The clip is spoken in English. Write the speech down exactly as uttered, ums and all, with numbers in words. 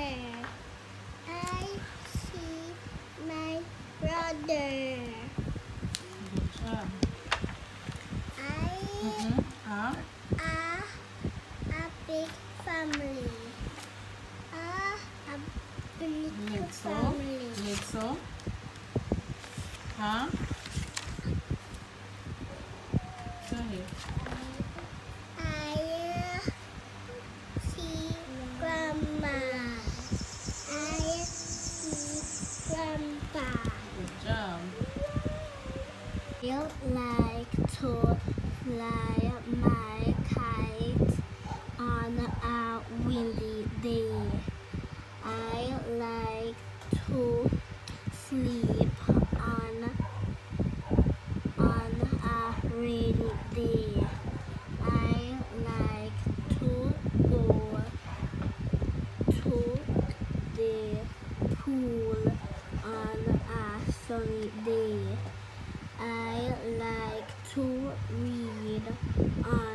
I see my brother. Good job. I Mm-hmm. Uh, are a big family. A, a big little, family. little. Huh? Go ahead. I see grandma. I see grandpa. Good job. I like to fly my kite on a windy day. I like to sleep on on a rainy day. I like to go to the pool on a sunny day. I like to read on